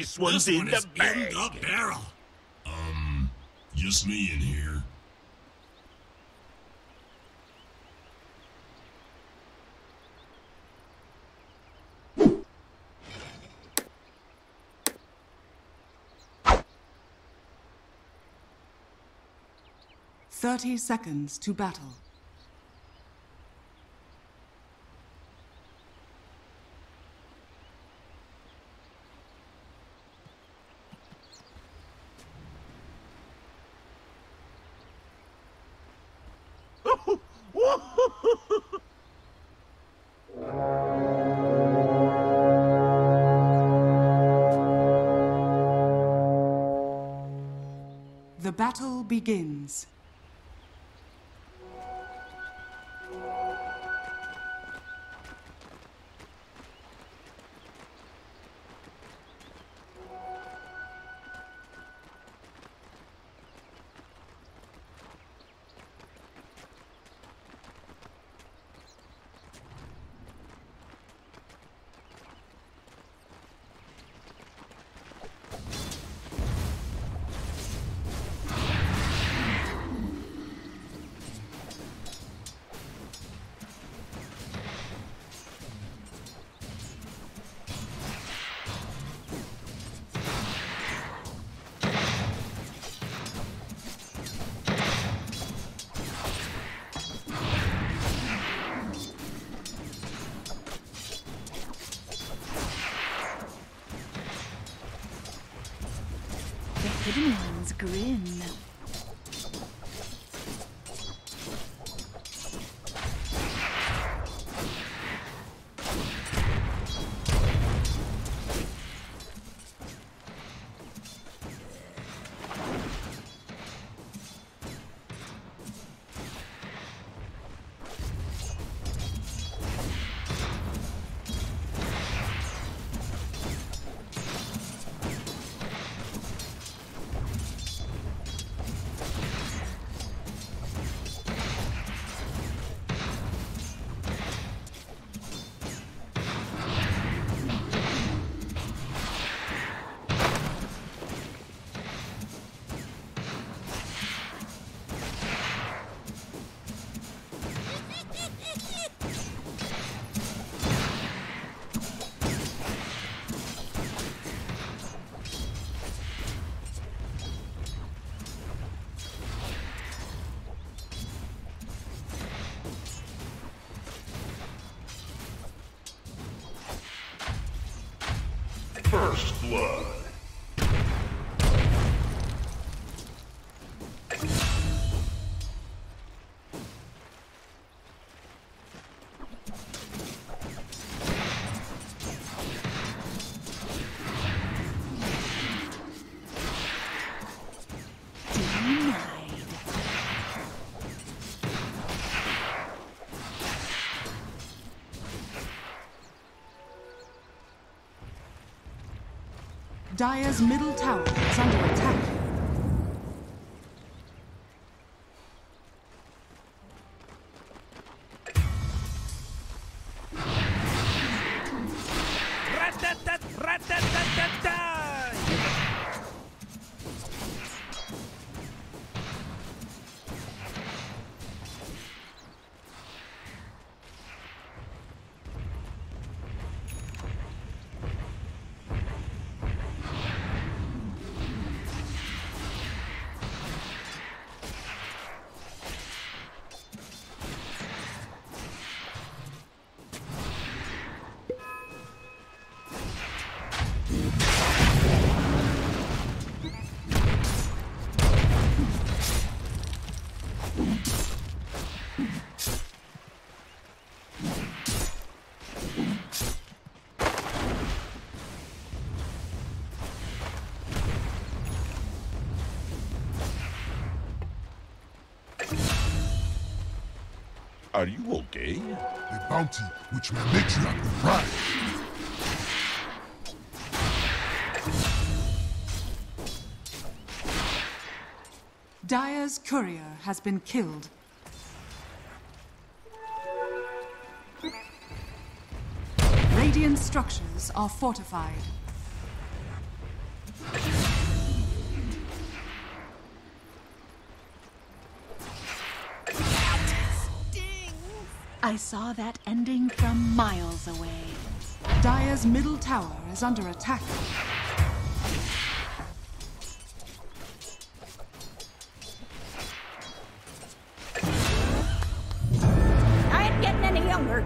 This one's in the bag. In the barrel. Just me in here. "30 seconds to battle." The battle begins. The hidden ones grin. First blood. Dire's middle tower is under attack. Are you okay? A bounty which my matriarch will prize. Dire's courier has been killed. Radiant structures are fortified. I saw that ending from miles away. Dire's middle tower is under attack. I ain't getting any younger.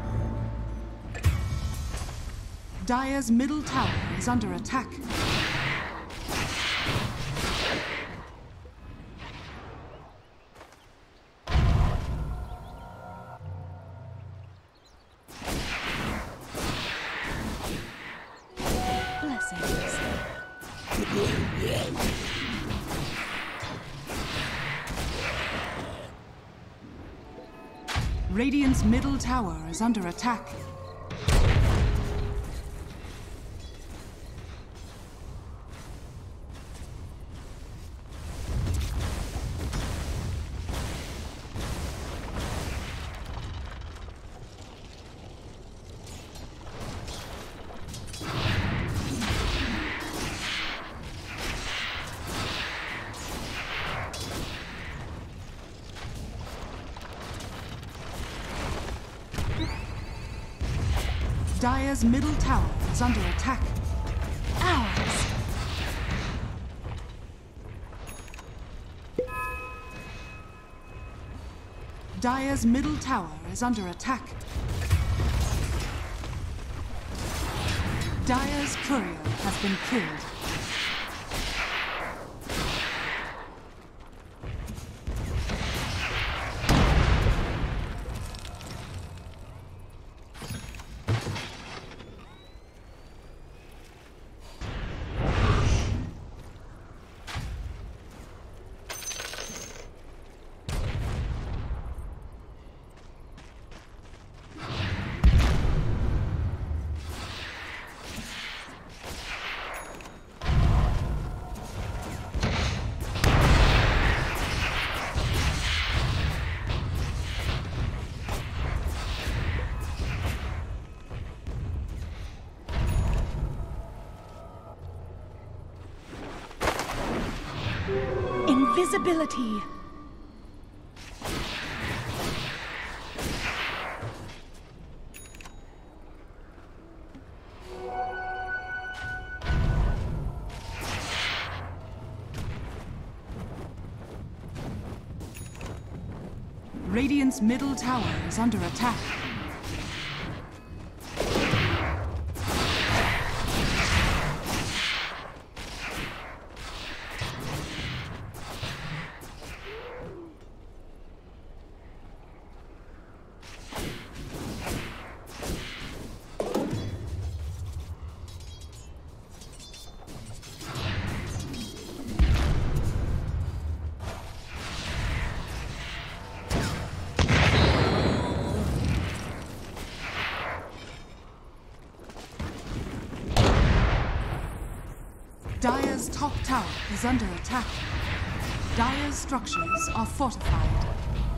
Dire's middle tower is under attack. Blessings. Radiant's middle tower is under attack. Dire's middle tower is under attack. Ours. Dire's middle tower is under attack. Dire's courier has been killed. Invisibility. Radiant's middle tower is under attack. Dire's top tower is under attack. Dire's structures are fortified.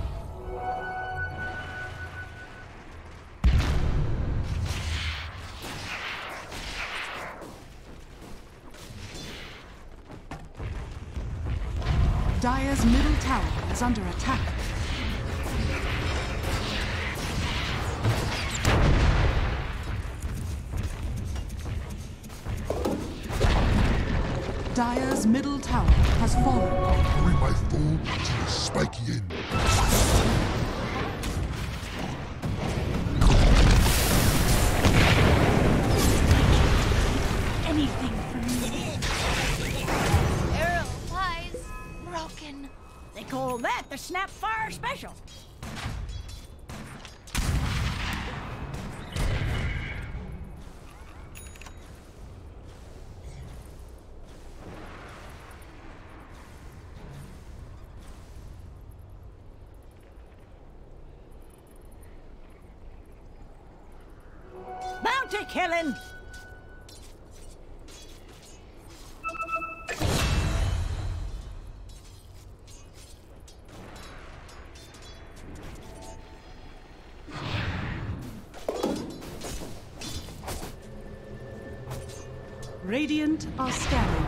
Dire's middle tower is under attack. Dire's middle tower has fallen. Bring my foe to the spiky end. Anything for me. Arrow flies broken. They call that the Snap Fire Special. Bounty killing! Radiant are scanning.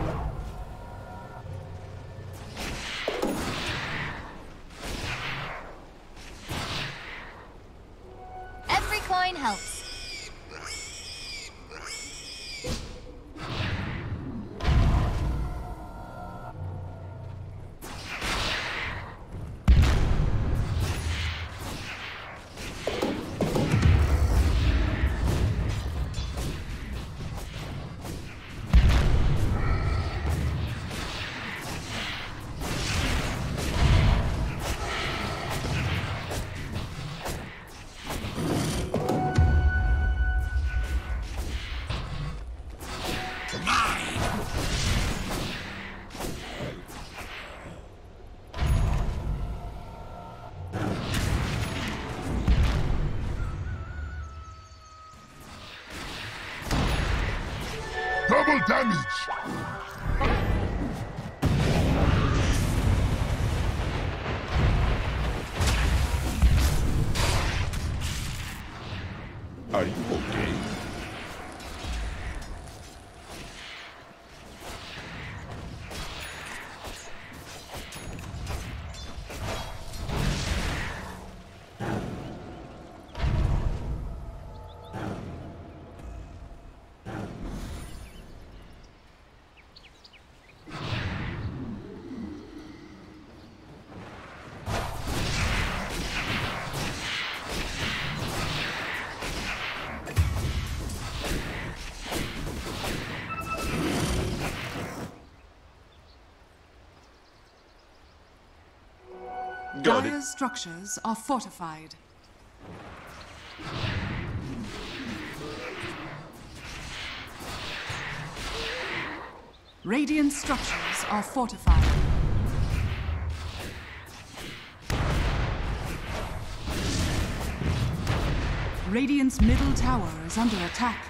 Double damage! Are you okay? Got it. Dire's structures are fortified. Radiant structures are fortified. Radiant's middle tower is under attack.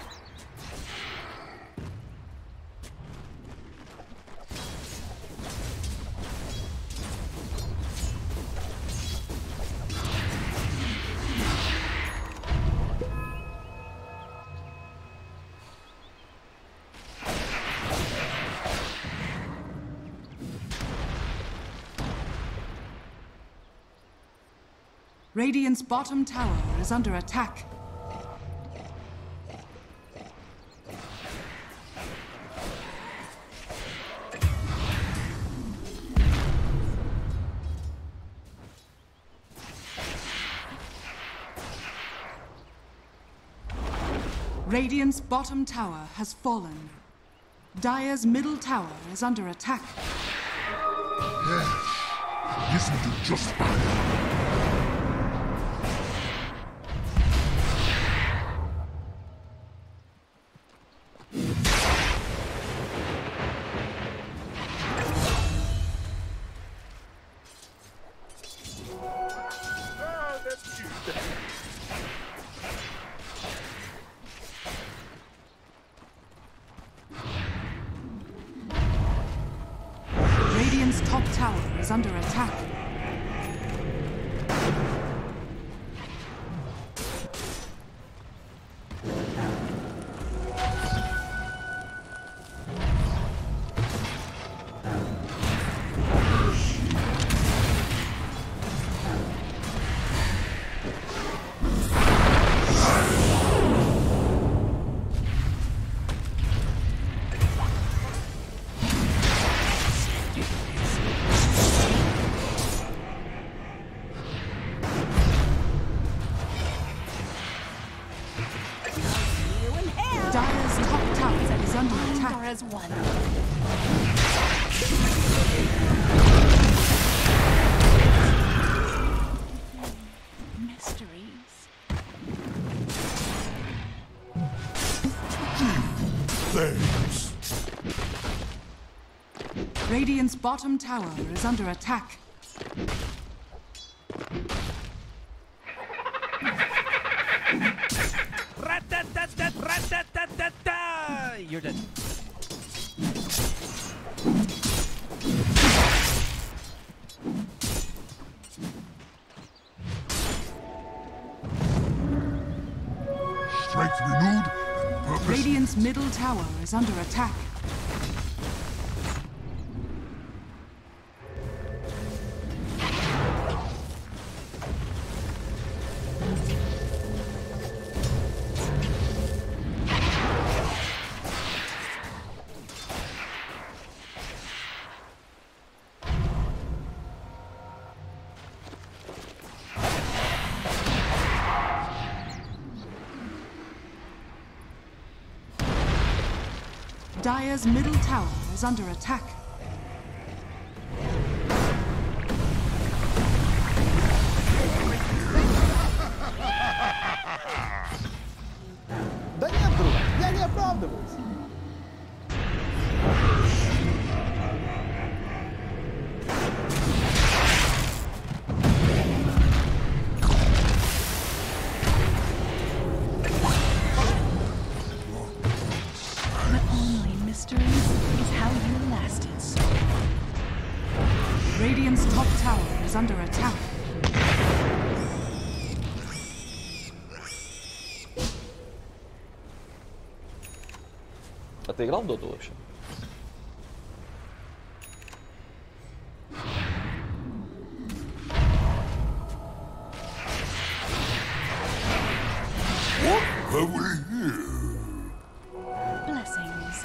Radiant's bottom tower is under attack. Radiant's bottom tower has fallen. Dire's middle tower is under attack. Yes. Listen to just fire. Radiant's top tower is under attack. Dire's top tower is under attack. As one. Mysteries. Thanks. Radiant's bottom tower is under attack. You're dead. Strength renewed and purpose. Radiant's middle tower is under attack. Dire's middle tower is under attack. Да нет, друг, я не оправдываюсь. Radiant's top tower is under attack. А ты играл в Доту вообще? Have we here? Blessings.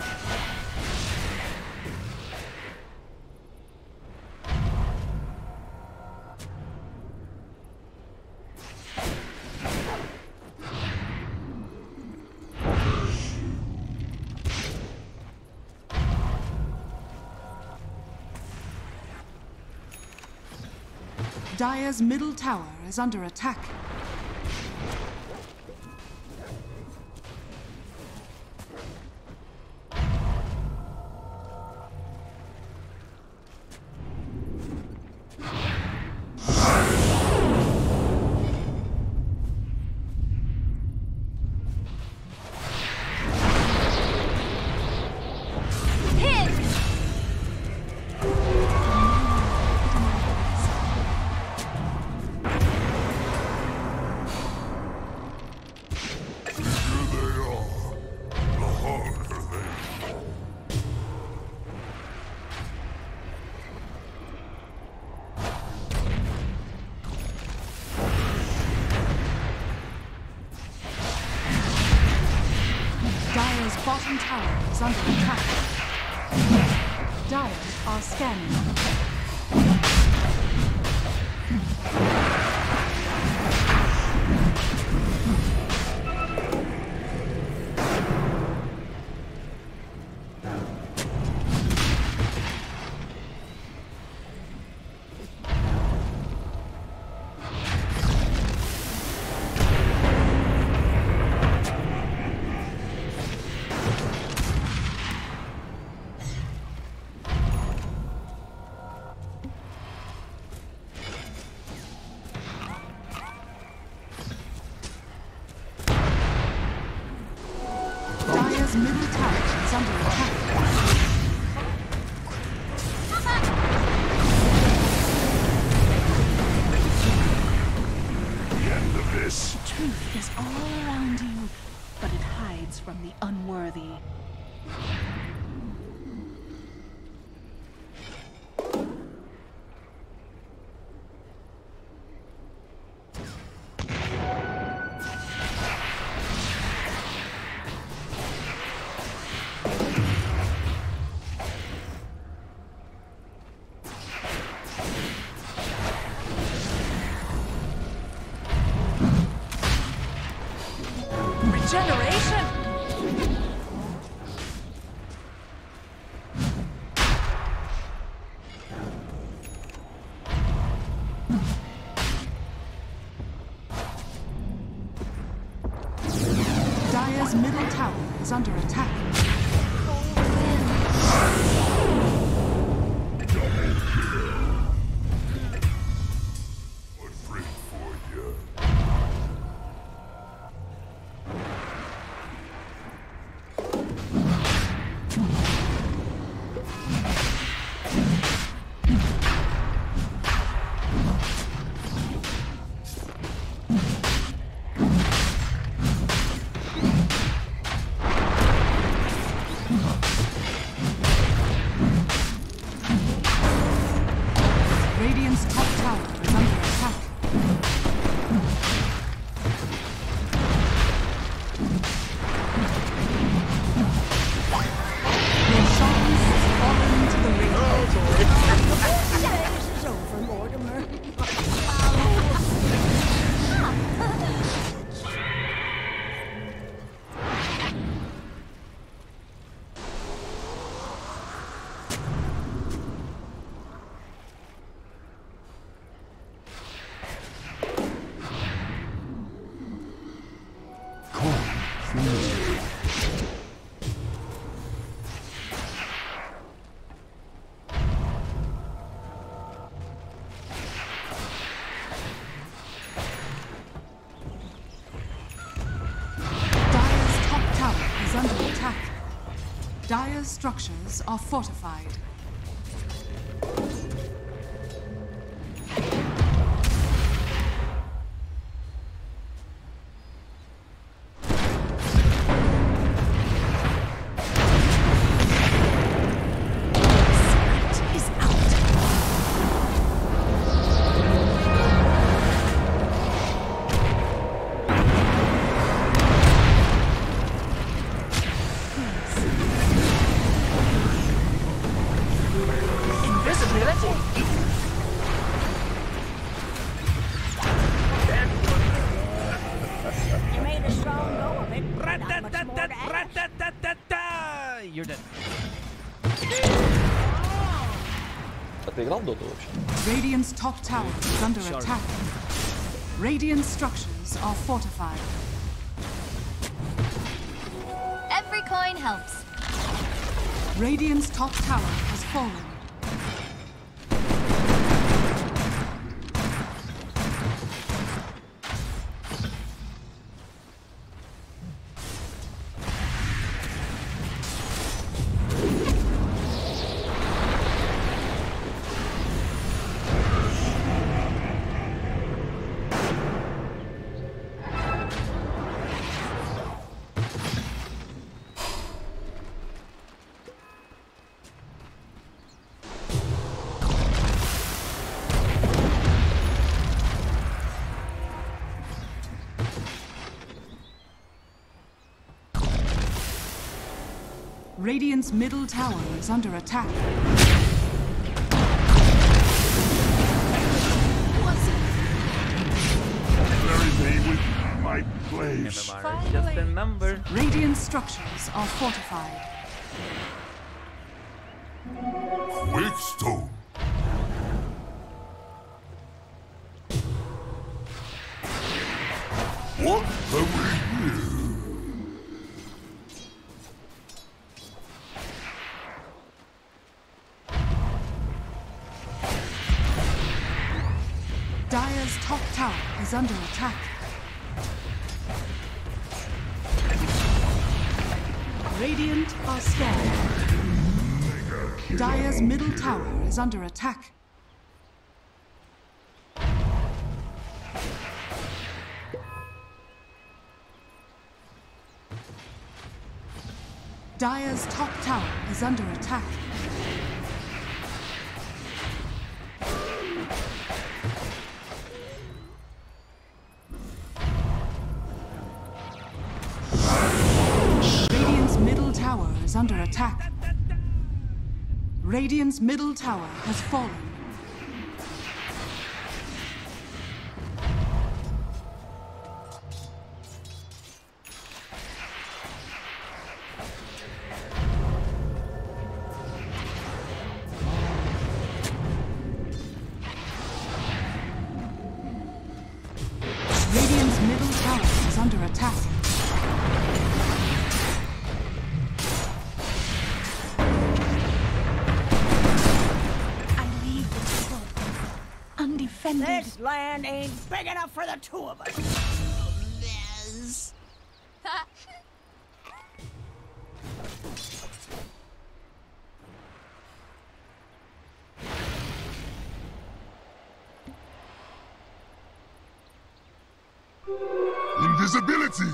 Dire's middle tower is under attack. Dire's bottom tower is under attack. Dire are scanning. Dire's middle tower is under attack. The end of this. Truth is all around you, but it hides from the unworthy. Regeneration! Dire's middle tower is under attack. Afraid for you. Radiant's top tower is under attack. Your sons have fallen to the ring. This is over, Mortimer. Dire's top tower is under attack. Dire's structures are fortified. Так ты играл в Доту вообще? Radiant's top tower is under attack. Radiant structures are fortified. Every coin helps. Radiant's top tower has fallen. Radiant's middle tower is under attack. Bury me with my place. MMR is just a number. Radiant structures are fortified. Quickstone. What have we here? Dire's top tower is under attack. Radiant are scared. Dire's middle tower is under attack. Dire's top tower is under attack. Radiant's middle tower is under attack. Radiant's middle tower has fallen. Radiant's middle tower is under attack. Undefended. This land ain't big enough for the two of us. Liz. Invisibility.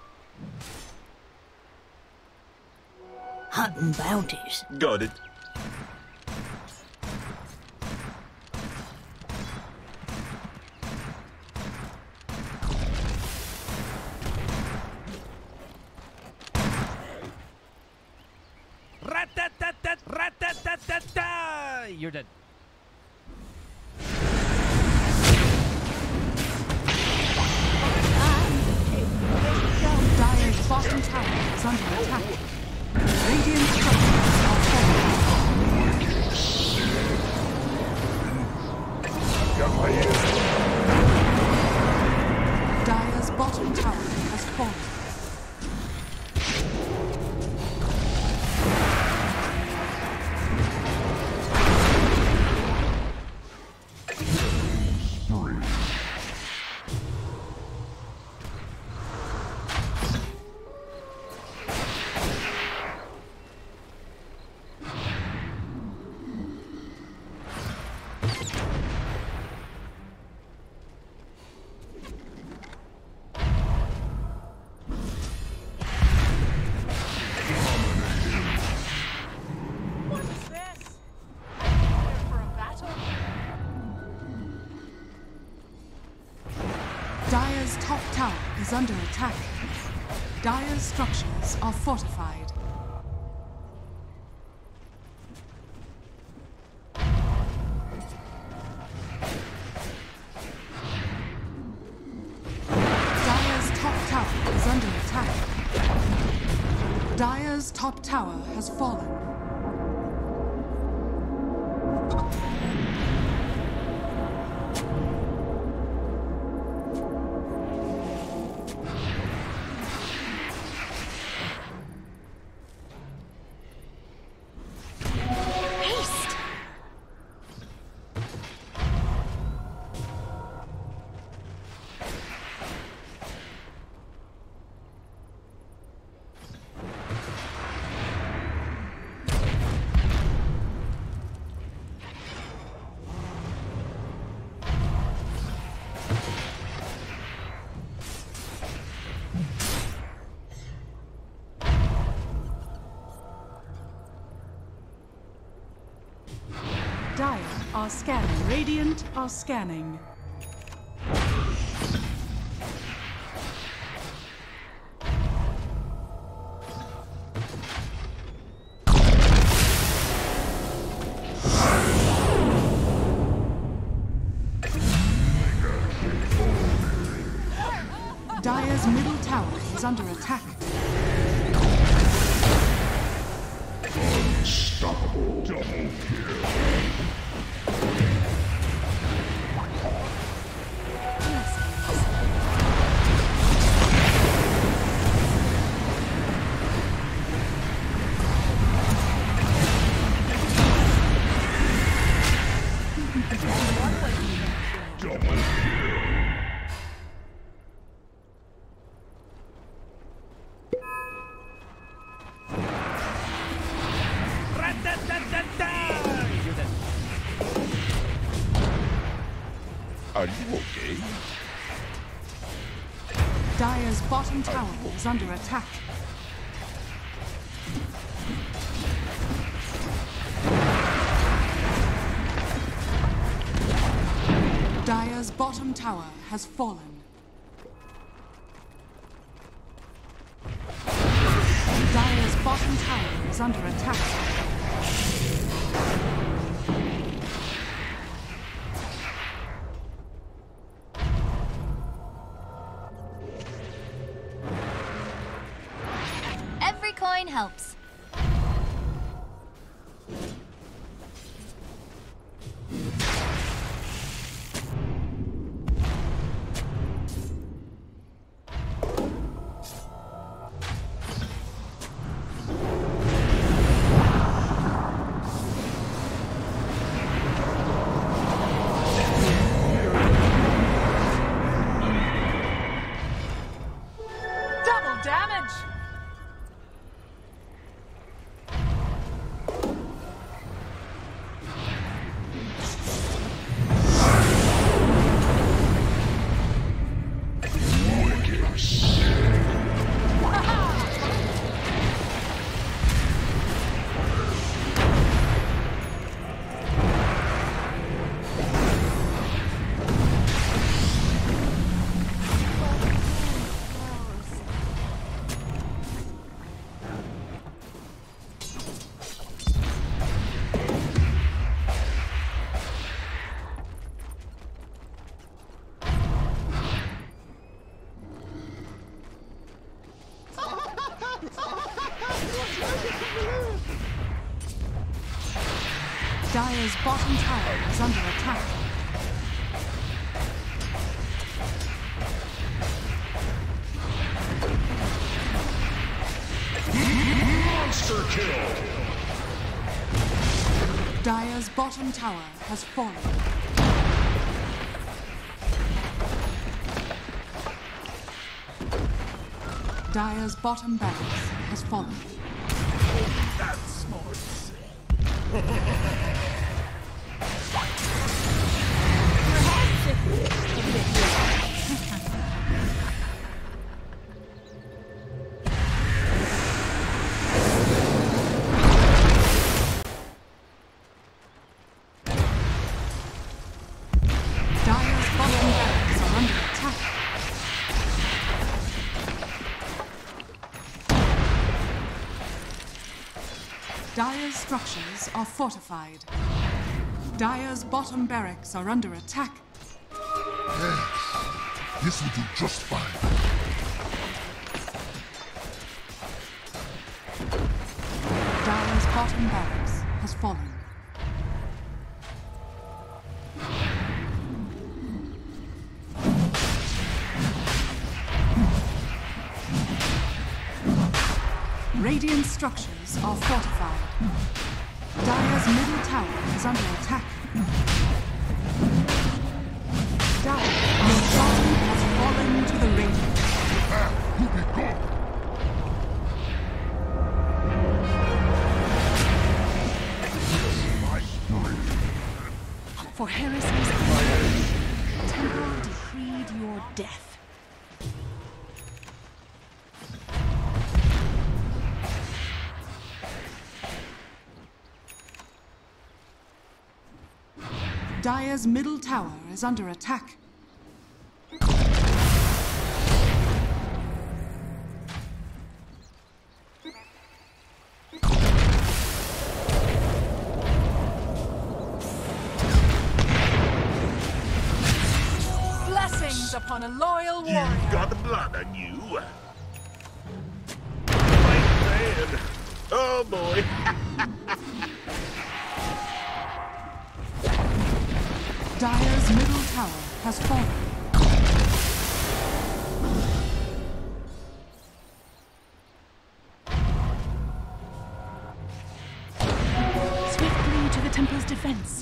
Hunting bounties. Got it. Rat-tat-tat-tat, rat-tat-tat-tat-ta! You're dead. Dire's bottom tower is under attack. Radiant structures are falling. Got my ears. Dire's bottom tower has fallen. Dire's top tower is under attack. Dire's structures are fortified. Dire's top tower is under attack. Dire's top tower has fallen. Dire are scanning. Radiant are scanning. Dire's middle tower is under attack. Unstoppable. Double kill. Are you okay? Dire's bottom tower is under attack. Dire's bottom tower has fallen. Dire's bottom tower is under attack. Every coin helps. Double damage! Dire's bottom tower is under attack. Monster kill. Dire's bottom tower has fallen. Dire's bottom barracks has fallen. That's more Dire's bottom barracks are under attack. Dire's structures are fortified. Dire's bottom barracks are under attack. Yes, this will do just fine. Dire's bottom barracks has fallen. Radiant structures are fortified. Dire's middle tower is under attack. Dire, your bottom has fallen to the Radiant. You'll be good. For heresy's sake, the temple decreed your death. Dire's middle tower is under attack. Blessings upon a loyal warrior. You've got blood on you. My man. Oh boy. Dire's middle tower has fallen. Swiftly to the temple's defense.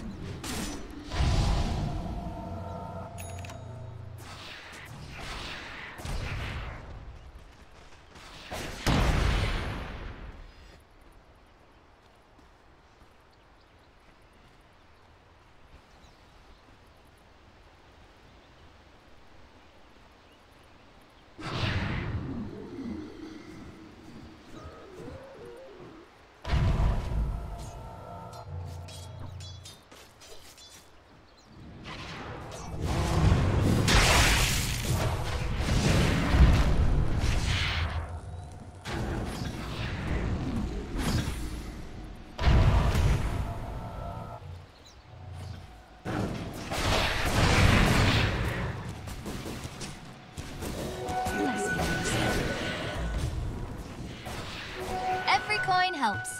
Every coin helps.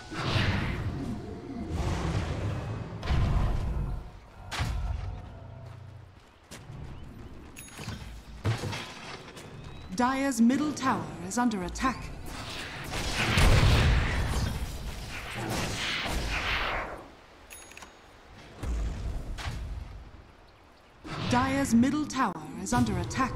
Dire's middle tower is under attack. Dire's middle tower is under attack.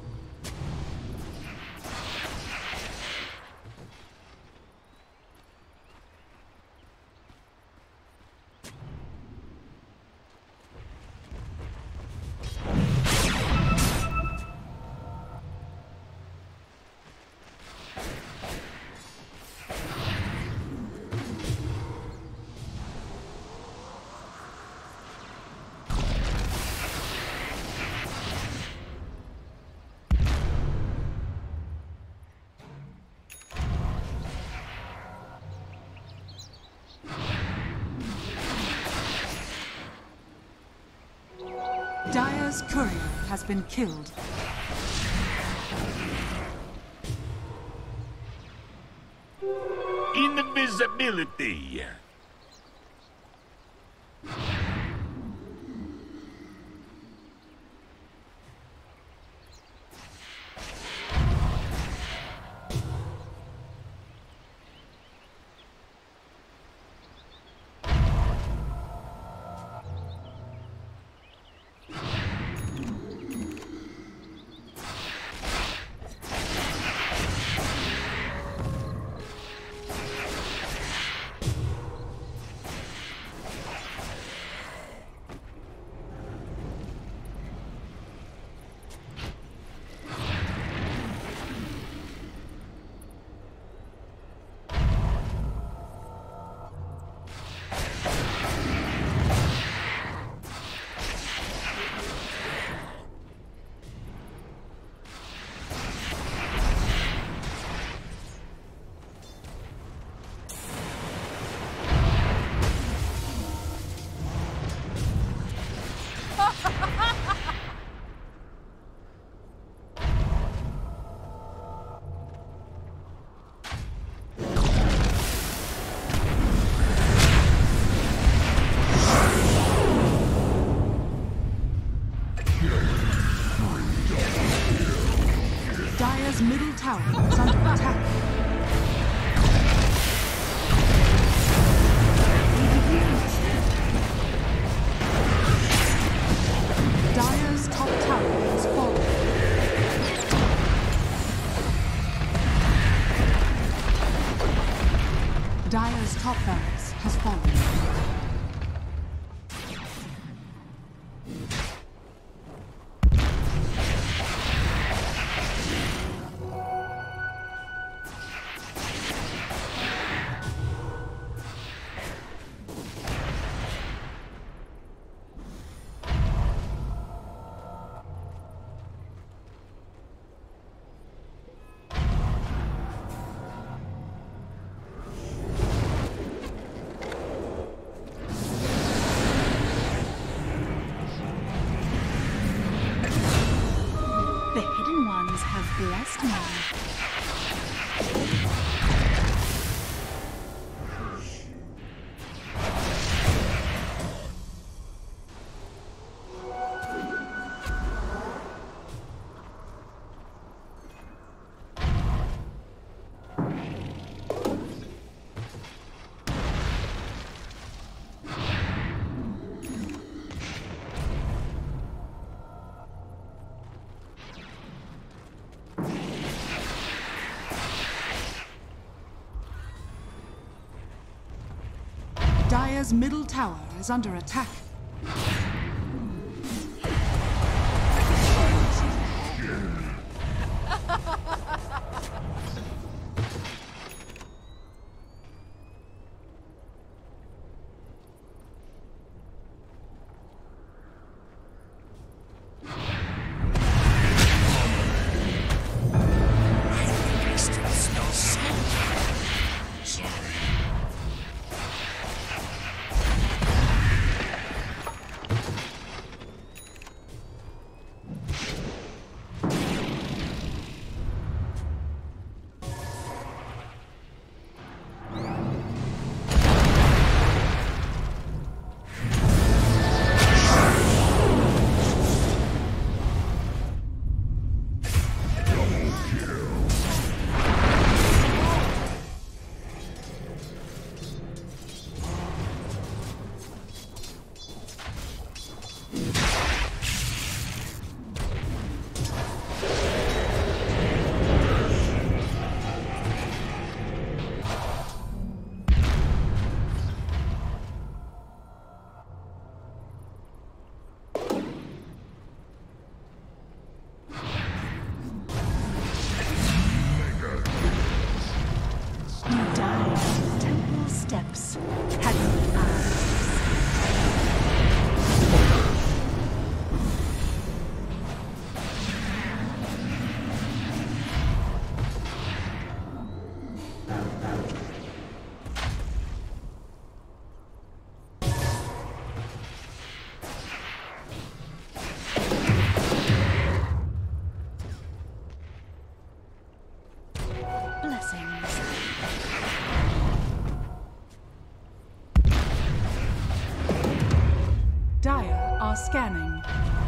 Dire's courier has been killed. Invisibility. Dire's middle tower is under attack. Dire's top tower has fallen. Dire's top barracks has fallen. blessed man. Dire's middle tower is under attack. Dire are scanning.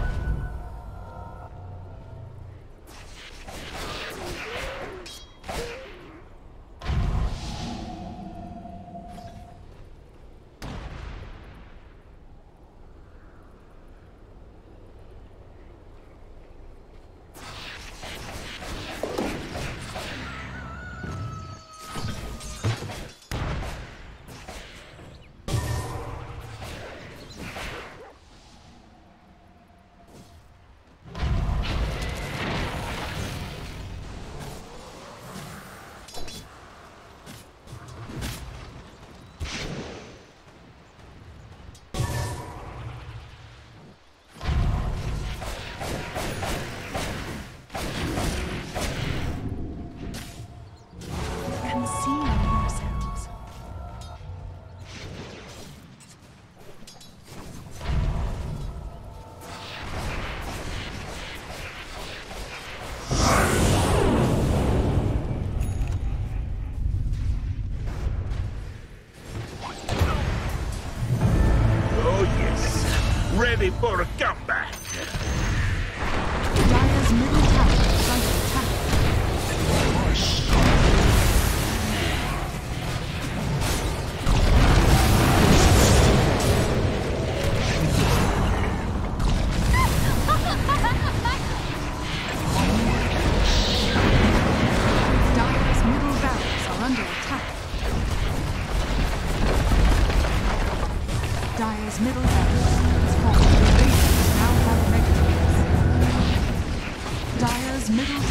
Ready for a comeback. Dire's middle tower is under attack. Dire's middle barracks are under attack. Dire's middle barracks is falling. Now have mega. Dire's middle